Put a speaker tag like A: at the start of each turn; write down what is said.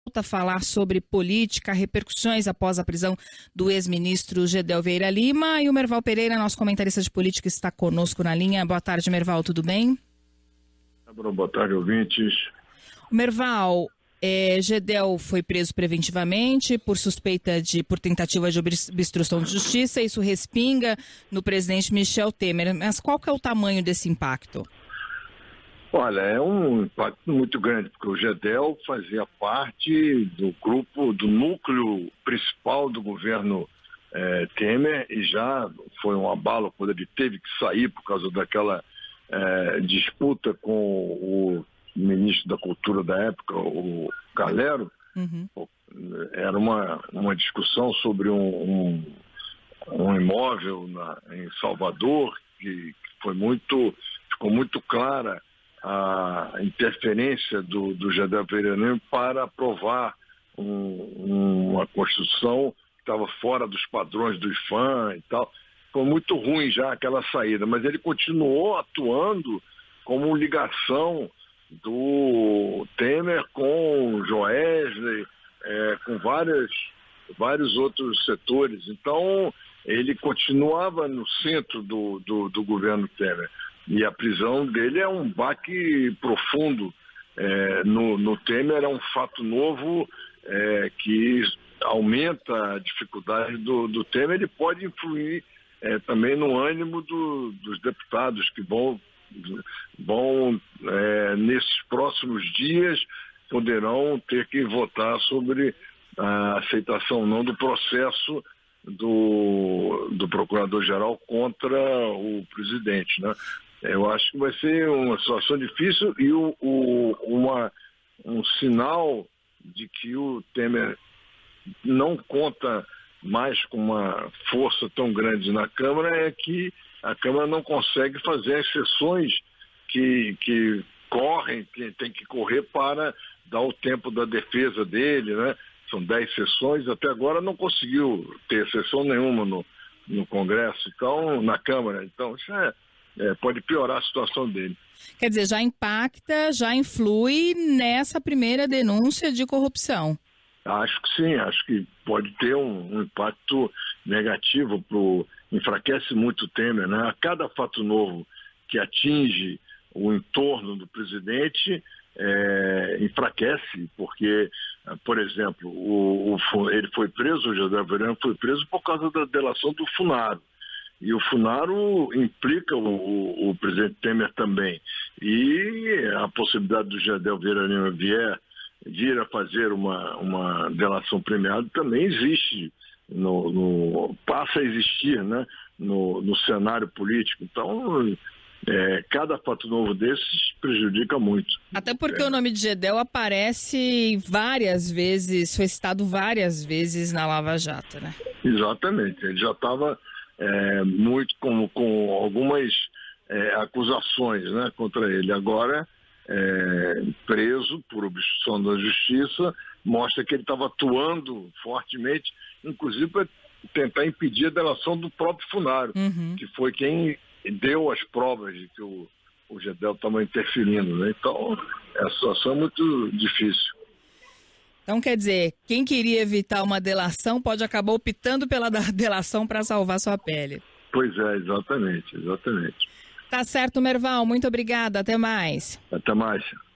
A: a falar sobre política, repercussões após a prisão do ex-ministro Gedel Vieira Lima. E o Merval Pereira, nosso comentarista de política, está conosco na linha. Boa tarde, Merval, tudo bem?
B: Boa tarde, ouvintes.
A: Merval, Gedel foi preso preventivamente por tentativa de obstrução de justiça. Isso respinga no presidente Michel Temer. Mas qual que é o tamanho desse impacto?
B: Olha, é um impacto muito grande, porque o Gedel fazia parte do núcleo principal do governo Temer, e já foi um abalo quando ele teve que sair por causa daquela disputa com o ministro da Cultura da época, o Calero.
A: Uhum.
B: Era uma discussão sobre um imóvel em Salvador, que ficou muito clara a interferência do Gedel Vieira Lima para aprovar uma construção que estava fora dos padrões do IPHAN e tal. Foi muito ruim já aquela saída, mas ele continuou atuando como ligação do Temer com o Joesley, com vários outros setores. Então, ele continuava no centro do governo Temer. E a prisão dele é um baque profundo no Temer, é um fato novo que aumenta a dificuldade do Temer. Ele pode influir também no ânimo dos deputados que vão nesses próximos dias, poderão ter que votar sobre a aceitação ou não do processo do procurador-geral contra o presidente, né? Eu acho que vai ser uma situação difícil e um sinal de que o Temer não conta mais com uma força tão grande na Câmara é que a Câmara não consegue fazer as sessões que tem que correr para dar o tempo da defesa dele, né? São 10 sessões, até agora não conseguiu ter sessão nenhuma no Congresso, então, na Câmara. Então, isso pode piorar a situação dele.
A: Quer dizer, já impacta, já influi nessa primeira denúncia de corrupção.
B: Acho que sim, acho que pode ter um impacto negativo, enfraquece muito o Temer, né? A cada fato novo que atinge o entorno do presidente, enfraquece, porque, por exemplo, ele foi preso, o Gedel Vieira Lima foi preso por causa da delação do Funaro. E o Funaro implica o presidente Temer também. E a possibilidade do Gedel Vieira Lima vir a fazer uma delação premiada também existe, passa a existir, né, no cenário político. Então, cada fato novo desses prejudica muito.
A: Até porque o nome de Gedel aparece várias vezes, foi citado várias vezes na Lava Jato, né?
B: Exatamente, ele já estava muito com algumas acusações, né, contra ele. Agora, preso por obstrução da justiça, mostra que ele estava atuando fortemente, inclusive para tentar impedir a delação do próprio Funaro, que foi quem deu as provas de que o Gedel estava interferindo, né? Então, a situação é muito difícil.
A: Então, quer dizer, quem queria evitar uma delação pode acabar optando pela delação para salvar sua pele.
B: Pois é, exatamente.
A: Tá certo, Merval. Muito obrigada. Até mais.
B: Até mais.